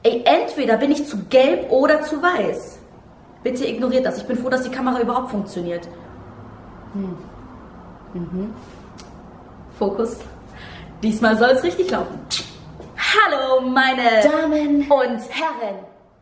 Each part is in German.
Ey, entweder bin ich zu gelb oder zu weiß. Bitte ignoriert das. Ich bin froh, dass die Kamera überhaupt funktioniert. Fokus. Diesmal soll es richtig laufen. Hallo, meine Damen und Herren.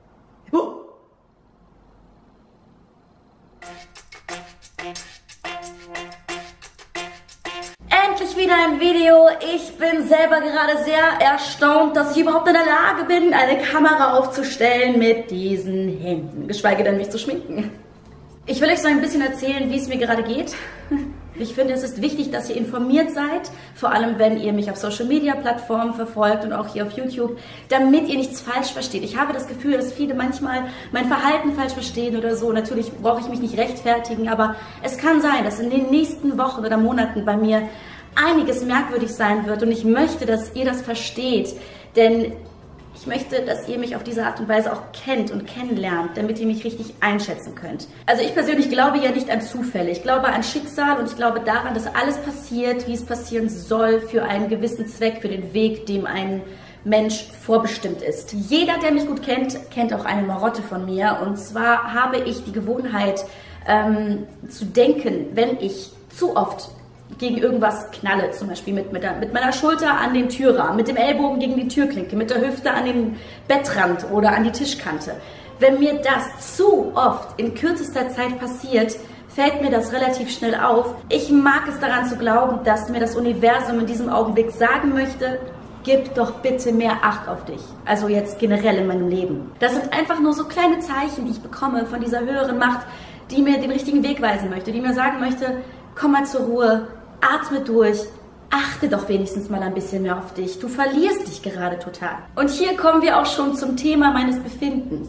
Endlich wieder ein Video. Ich bin selber gerade sehr erstaunt, dass ich überhaupt in der Lage bin, eine Kamera aufzustellen mit diesen Händen. Geschweige denn, mich zu schminken. Ich will euch so ein bisschen erzählen, wie es mir gerade geht. Ich finde, es ist wichtig, dass ihr informiert seid, vor allem wenn ihr mich auf Social-Media-Plattformen verfolgt und auch hier auf YouTube, damit ihr nichts falsch versteht. Ich habe das Gefühl, dass viele manchmal mein Verhalten falsch verstehen oder so. Natürlich brauche ich mich nicht rechtfertigen, aber es kann sein, dass in den nächsten Wochen oder Monaten bei mir einiges merkwürdig sein wird und ich möchte, dass ihr das versteht, denn ich möchte, dass ihr mich auf diese Art und Weise auch kennt und kennenlernt, damit ihr mich richtig einschätzen könnt. Also ich persönlich glaube ja nicht an Zufälle. Ich glaube an Schicksal und ich glaube daran, dass alles passiert, wie es passieren soll, für einen gewissen Zweck, für den Weg, dem ein Mensch vorbestimmt ist. Jeder, der mich gut kennt, kennt auch eine Marotte von mir. Und zwar habe ich die Gewohnheit zu denken, wenn ich zu oft gegen irgendwas knalle, zum Beispiel mit meiner Schulter an den Türrahmen, mit dem Ellbogen gegen die Türklinke, mit der Hüfte an den Bettrand oder an die Tischkante. Wenn mir das zu oft in kürzester Zeit passiert, fällt mir das relativ schnell auf. Ich mag es daran zu glauben, dass mir das Universum in diesem Augenblick sagen möchte, gib doch bitte mehr Acht auf dich. Also jetzt generell in meinem Leben. Das sind einfach nur so kleine Zeichen, die ich bekomme von dieser höheren Macht, die mir den richtigen Weg weisen möchte, die mir sagen möchte, komm mal zur Ruhe, atme durch, achte doch wenigstens mal ein bisschen mehr auf dich. Du verlierst dich gerade total. Und hier kommen wir auch schon zum Thema meines Befindens.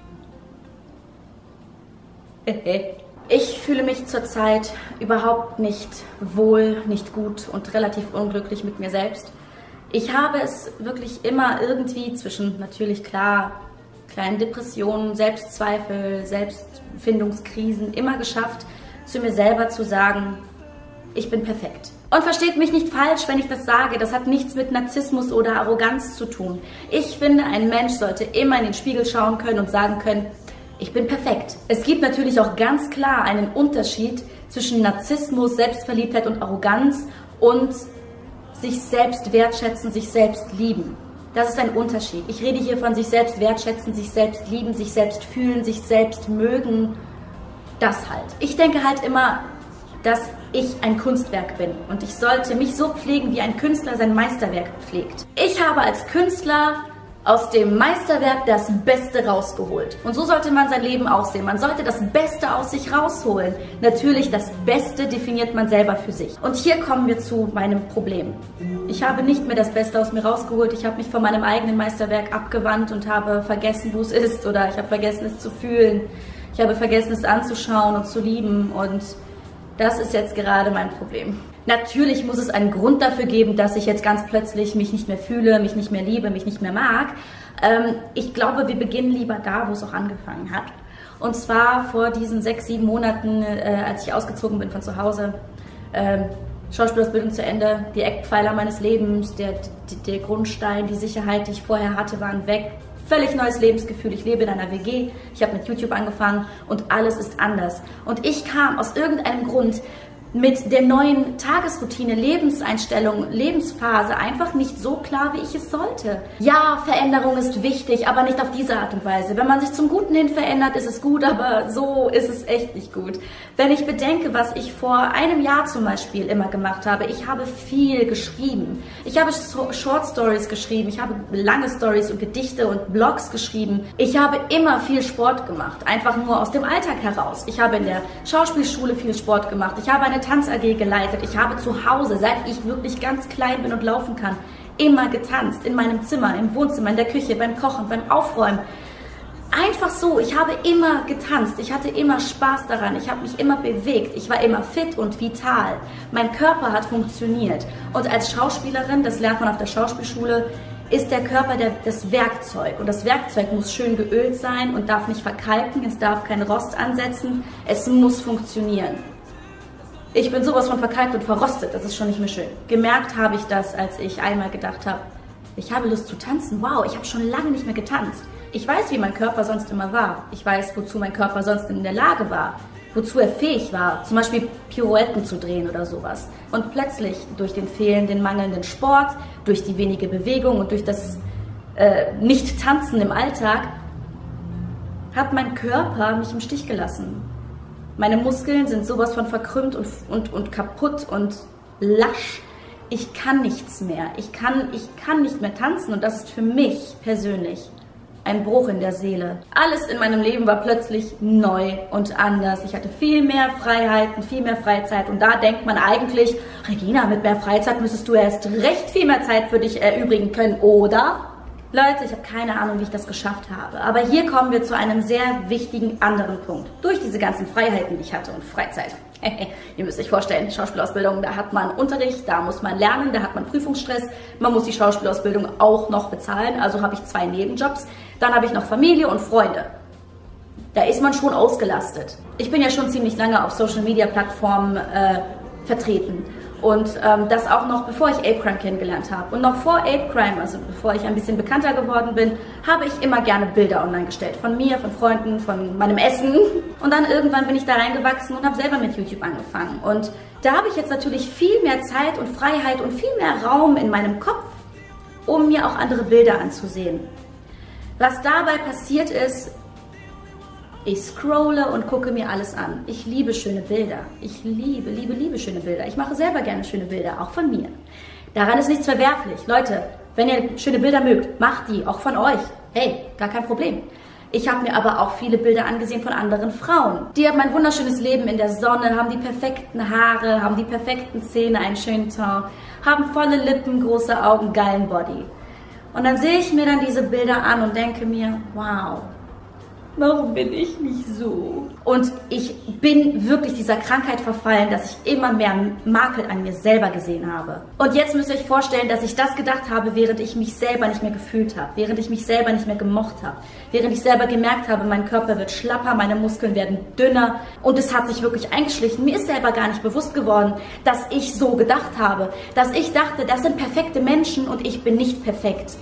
Ich fühle mich zurzeit überhaupt nicht wohl, nicht gut und relativ unglücklich mit mir selbst. Ich habe es wirklich immer irgendwie zwischen, natürlich klar, kleinen Depressionen, Selbstzweifel, Selbstfindungskrisen immer geschafft, zu mir selber zu sagen, ich bin perfekt. Und versteht mich nicht falsch, wenn ich das sage, das hat nichts mit Narzissmus oder Arroganz zu tun. Ich finde, ein Mensch sollte immer in den Spiegel schauen können und sagen können, ich bin perfekt. Es gibt natürlich auch ganz klar einen Unterschied zwischen Narzissmus, Selbstverliebtheit und Arroganz und sich selbst wertschätzen, sich selbst lieben. Das ist ein Unterschied. Ich rede hier von sich selbst wertschätzen, sich selbst lieben, sich selbst fühlen, sich selbst mögen. Das halt. Ich denke halt immer, dass ich ein Kunstwerk bin und ich sollte mich so pflegen, wie ein Künstler sein Meisterwerk pflegt. Ich habe als Künstler aus dem Meisterwerk das Beste rausgeholt. Und so sollte man sein Leben auch sehen. Man sollte das Beste aus sich rausholen. Natürlich, das Beste definiert man selber für sich. Und hier kommen wir zu meinem Problem. Ich habe nicht mehr das Beste aus mir rausgeholt. Ich habe mich von meinem eigenen Meisterwerk abgewandt und habe vergessen, wo es ist. Oder ich habe vergessen, es zu fühlen. Ich habe vergessen, es anzuschauen und zu lieben. Und das ist jetzt gerade mein Problem. Natürlich muss es einen Grund dafür geben, dass ich jetzt ganz plötzlich mich nicht mehr fühle, mich nicht mehr liebe, mich nicht mehr mag. Ich glaube, wir beginnen lieber da, wo es auch angefangen hat. Und zwar vor diesen 6, 7 Monaten, als ich ausgezogen bin von zu Hause. Schauspielausbildung zu Ende, die Eckpfeiler meines Lebens, der Grundstein, die Sicherheit, die ich vorher hatte, waren weg. Völlig neues Lebensgefühl. Ich lebe in einer WG, ich habe mit YouTube angefangen und alles ist anders. Und ich kam aus irgendeinem Grund mit der neuen Tagesroutine, Lebenseinstellung, Lebensphase einfach nicht so klar, wie ich es sollte. Ja, Veränderung ist wichtig, aber nicht auf diese Art und Weise. Wenn man sich zum Guten hin verändert, ist es gut, aber so ist es echt nicht gut. Wenn ich bedenke, was ich vor einem Jahr zum Beispiel immer gemacht habe, ich habe viel geschrieben. Ich habe Short Stories geschrieben, ich habe lange Stories und Gedichte und Blogs geschrieben. Ich habe immer viel Sport gemacht, einfach nur aus dem Alltag heraus. Ich habe in der Schauspielschule viel Sport gemacht, ich habe eine Tanz-AG geleitet. Ich habe zu Hause, seit ich wirklich ganz klein bin und laufen kann, immer getanzt. In meinem Zimmer, im Wohnzimmer, in der Küche, beim Kochen, beim Aufräumen. Einfach so. Ich habe immer getanzt. Ich hatte immer Spaß daran. Ich habe mich immer bewegt. Ich war immer fit und vital. Mein Körper hat funktioniert. Und als Schauspielerin, das lernt man auf der Schauspielschule, ist der Körper das Werkzeug. Und das Werkzeug muss schön geölt sein und darf nicht verkalken. Es darf kein Rost ansetzen. Es muss funktionieren. Ich bin sowas von verkalkt und verrostet, das ist schon nicht mehr schön. Gemerkt habe ich das, als ich einmal gedacht habe, Ich habe Lust zu tanzen. Wow, ich habe schon lange nicht mehr getanzt. Ich weiß, wie mein Körper sonst immer war. Ich weiß, wozu mein Körper sonst in der Lage war. Wozu er fähig war. Zum Beispiel Pirouetten zu drehen oder sowas. Und plötzlich durch den mangelnden Sport, durch die wenige Bewegung und durch das Nicht-Tanzen im Alltag hat mein Körper mich im Stich gelassen. Meine Muskeln sind sowas von verkrümmt und kaputt und lasch. Ich kann nichts mehr. Ich kann nicht mehr tanzen und das ist für mich persönlich ein Bruch in der Seele. Alles in meinem Leben war plötzlich neu und anders. Ich hatte viel mehr Freiheiten, viel mehr Freizeit und da denkt man eigentlich, Regina, mit mehr Freizeit müsstest du erst recht viel mehr Zeit für dich erübrigen können, oder? Leute, ich habe keine Ahnung, wie ich das geschafft habe. Aber hier kommen wir zu einem sehr wichtigen anderen Punkt. Durch diese ganzen Freiheiten, die ich hatte und Freizeit. Ihr müsst euch vorstellen, Schauspielausbildung, da hat man Unterricht, da muss man lernen, da hat man Prüfungsstress. Man muss die Schauspielausbildung auch noch bezahlen. Also habe ich 2 Nebenjobs. Dann habe ich noch Familie und Freunde. Da ist man schon ausgelastet. Ich bin ja schon ziemlich lange auf Social-Media-Plattformen vertreten. Und das auch noch, bevor ich Ape Crime kennengelernt habe. Und noch vor Ape Crime, also bevor ich ein bisschen bekannter geworden bin, habe ich immer gerne Bilder online gestellt. Von mir, von Freunden, von meinem Essen. Und dann irgendwann bin ich da reingewachsen und habe selber mit YouTube angefangen. Und da habe ich jetzt natürlich viel mehr Zeit und Freiheit und viel mehr Raum in meinem Kopf, um mir auch andere Bilder anzusehen. Was dabei passiert ist, ich scrolle und gucke mir alles an. Ich liebe schöne Bilder. Ich liebe schöne Bilder. Ich mache selber gerne schöne Bilder, auch von mir. Daran ist nichts verwerflich. Leute, wenn ihr schöne Bilder mögt, macht die, auch von euch. Hey, gar kein Problem. Ich habe mir aber auch viele Bilder angesehen von anderen Frauen. Die haben ein wunderschönes Leben in der Sonne, haben die perfekten Haare, haben die perfekten Zähne, einen schönen Teint, haben volle Lippen, große Augen, geilen Body. Und dann sehe ich mir dann diese Bilder an und denke mir, wow, warum bin ich nicht so? Und ich bin wirklich dieser Krankheit verfallen, dass ich immer mehr Makel an mir selber gesehen habe. Und jetzt müsst ihr euch vorstellen, dass ich das gedacht habe, während ich mich selber nicht mehr gefühlt habe, während ich mich selber nicht mehr gemocht habe, während ich selber gemerkt habe, mein Körper wird schlapper, meine Muskeln werden dünner und es hat sich wirklich eingeschlichen. Mir ist selber gar nicht bewusst geworden, dass ich so gedacht habe, dass ich dachte, das sind perfekte Menschen und ich bin nicht perfekt.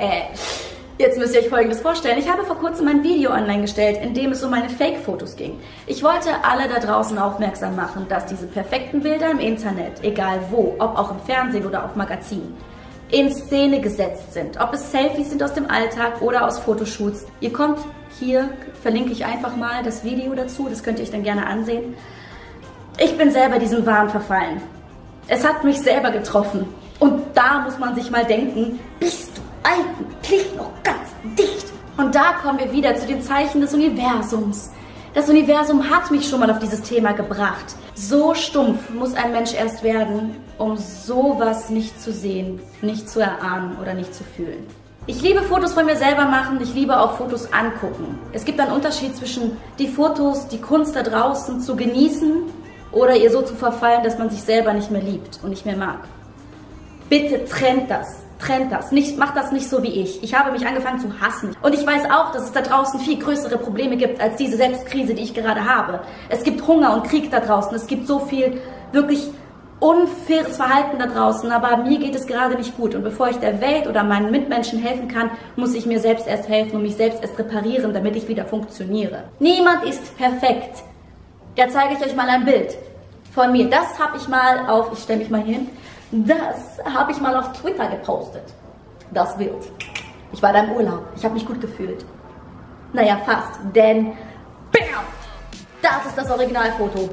Jetzt müsst ihr euch Folgendes vorstellen. Ich habe vor kurzem ein Video online gestellt, in dem es um meine Fake-Fotos ging. Ich wollte alle da draußen aufmerksam machen, dass diese perfekten Bilder im Internet, egal wo, ob auch im Fernsehen oder auf Magazinen, in Szene gesetzt sind. Ob es Selfies sind aus dem Alltag oder aus Fotoshoots. Ihr kommt hier, verlinke ich einfach mal das Video dazu, das könnt ihr euch dann gerne ansehen. Ich bin selber diesem Wahn verfallen. Es hat mich selber getroffen. Und da muss man sich mal denken, bist du eigentlich noch ganz dicht? Und da kommen wir wieder zu den Zeichen des Universums. Das Universum hat mich schon mal auf dieses Thema gebracht. So stumpf muss ein Mensch erst werden, um sowas nicht zu sehen, nicht zu erahnen oder nicht zu fühlen. Ich liebe Fotos von mir selber machen, ich liebe auch Fotos angucken. Es gibt einen Unterschied zwischen die Fotos, die Kunst da draußen zu genießen oder ihr so zu verfallen, dass man sich selber nicht mehr liebt und nicht mehr mag. Bitte trennt das. Trennt das. Macht das nicht so wie ich. Ich habe mich angefangen zu hassen. Und ich weiß auch, dass es da draußen viel größere Probleme gibt als diese Selbstkrise, die ich gerade habe. Es gibt Hunger und Krieg da draußen. Es gibt so viel wirklich unfaires Verhalten da draußen. Aber mir geht es gerade nicht gut. Und bevor ich der Welt oder meinen Mitmenschen helfen kann, muss ich mir selbst erst helfen und mich selbst erst reparieren, damit ich wieder funktioniere. Niemand ist perfekt. Da zeige ich euch mal ein Bild von mir. Das habe ich mal auf, ich stelle mich mal hier hin. Das habe ich mal auf Twitter gepostet. Das Bild. Ich war da im Urlaub. Ich habe mich gut gefühlt. Naja, fast. Denn, BAM! Das ist das Originalfoto.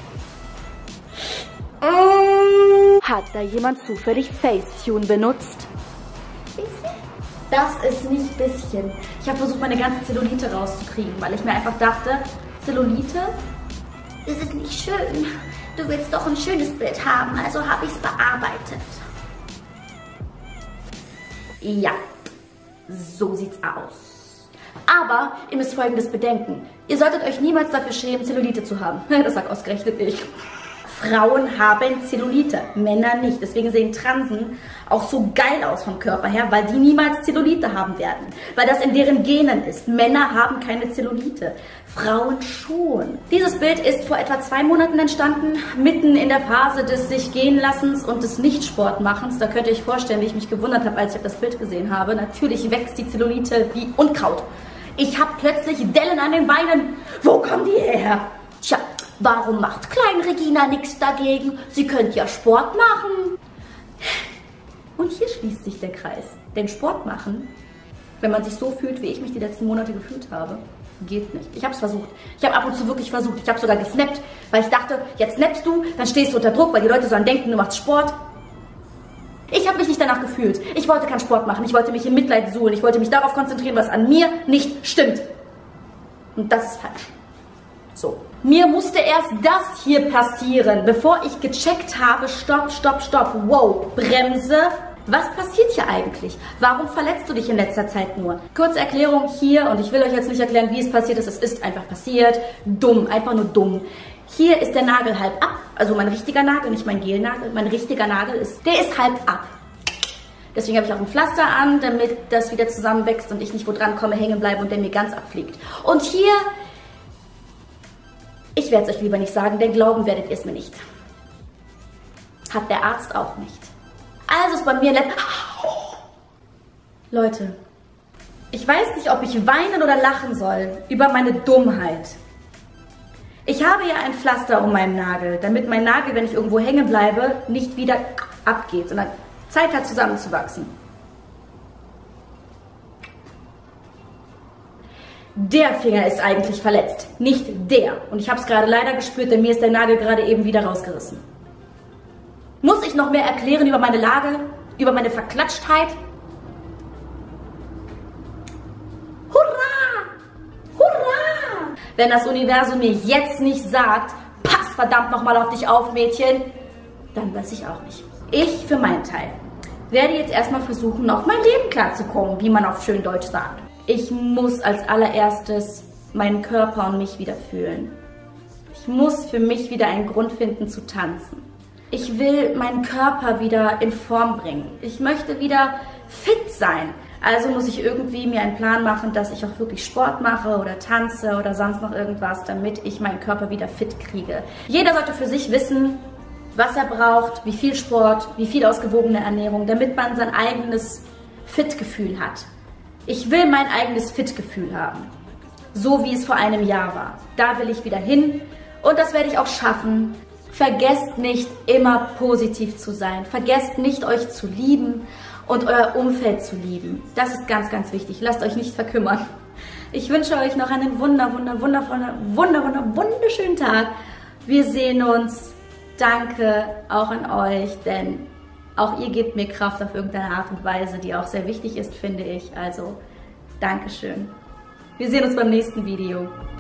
Hat da jemand zufällig Facetune benutzt? Bisschen? Das ist nicht bisschen. Ich habe versucht, meine ganze Zellulite rauszukriegen, weil ich mir einfach dachte, Zellulite, das ist nicht schön. Du willst doch ein schönes Bild haben, also habe ich es bearbeitet. Ja, so sieht's aus. Aber ihr müsst Folgendes bedenken. Ihr solltet euch niemals dafür schämen, Zellulite zu haben. Das sagt ausgerechnet ich. Frauen haben Zellulite, Männer nicht. Deswegen sehen Transen auch so geil aus vom Körper her, weil die niemals Zellulite haben werden. Weil das in deren Genen ist. Männer haben keine Zellulite, Frauen schon. Dieses Bild ist vor etwa 2 Monaten entstanden, mitten in der Phase des sich gehen lassens und des Nichtsportmachens. Da könnt ihr euch vorstellen, wie ich mich gewundert habe, als ich das Bild gesehen habe. Natürlich wächst die Zellulite wie Unkraut. Ich habe plötzlich Dellen an den Beinen. Wo kommen die her? Tja, warum macht Klein Regina nichts dagegen? Sie könnte ja Sport machen. Und hier schließt sich der Kreis. Denn Sport machen, wenn man sich so fühlt, wie ich mich die letzten Monate gefühlt habe, geht nicht. Ich habe es versucht. Ich habe ab und zu wirklich versucht. Ich habe sogar gesnappt, weil ich dachte, jetzt snappst du, dann stehst du unter Druck, weil die Leute so an denken, du machst Sport. Ich habe mich nicht danach gefühlt. Ich wollte keinen Sport machen. Ich wollte mich in Mitleid suhlen. Ich wollte mich darauf konzentrieren, was an mir nicht stimmt. Und das ist falsch. So. Mir musste erst das hier passieren, bevor ich gecheckt habe, stopp, stopp, stopp, wow, Bremse. Was passiert hier eigentlich? Warum verletzt du dich in letzter Zeit nur? Kurze Erklärung hier, und ich will euch jetzt nicht erklären, wie es passiert ist. Es ist einfach passiert. Dumm, einfach nur dumm. Hier ist der Nagel halb ab, also mein richtiger Nagel, nicht mein Gelnagel. Mein richtiger Nagel ist halb ab. Deswegen habe ich auch ein Pflaster an, damit das wieder zusammenwächst und ich nicht wo dran komme, hängen bleibe und der mir ganz abfliegt. Und hier, ich werde es euch lieber nicht sagen, denn glauben werdet ihr es mir nicht. Hat der Arzt auch nicht. Also ist bei mir Leute, ich weiß nicht, ob ich weinen oder lachen soll über meine Dummheit. Ich habe ja ein Pflaster um meinen Nagel, damit mein Nagel, wenn ich irgendwo hängen bleibe, nicht wieder abgeht, sondern Zeit hat zusammenzuwachsen. Der Finger ist eigentlich verletzt, nicht der. Und ich habe es gerade leider gespürt, denn mir ist der Nagel gerade eben wieder rausgerissen. Muss ich noch mehr erklären über meine Lage, über meine Verklatschtheit? Hurra! Hurra! Wenn das Universum mir jetzt nicht sagt, pass verdammt nochmal auf dich auf, Mädchen, dann weiß ich auch nicht. Ich für meinen Teil werde jetzt erstmal versuchen, auf mein Leben klarzukommen, wie man auf schön Deutsch sagt. Ich muss als allererstes meinen Körper und mich wieder fühlen. Ich muss für mich wieder einen Grund finden zu tanzen. Ich will meinen Körper wieder in Form bringen. Ich möchte wieder fit sein. Also muss ich irgendwie mir einen Plan machen, dass ich auch wirklich Sport mache oder tanze oder sonst noch irgendwas, damit ich meinen Körper wieder fit kriege. Jeder sollte für sich wissen, was er braucht, wie viel Sport, wie viel ausgewogene Ernährung, damit man sein eigenes Fitgefühl hat. Ich will mein eigenes Fitgefühl haben, so wie es vor einem Jahr war. Da will ich wieder hin und das werde ich auch schaffen. Vergesst nicht, immer positiv zu sein. Vergesst nicht, euch zu lieben und euer Umfeld zu lieben. Das ist ganz, ganz wichtig. Lasst euch nicht verkümmern. Ich wünsche euch noch einen wunderschönen Tag. Wir sehen uns. Danke auch an euch, denn auch ihr gebt mir Kraft auf irgendeine Art und Weise, die auch sehr wichtig ist, finde ich. Also, Dankeschön. Wir sehen uns beim nächsten Video.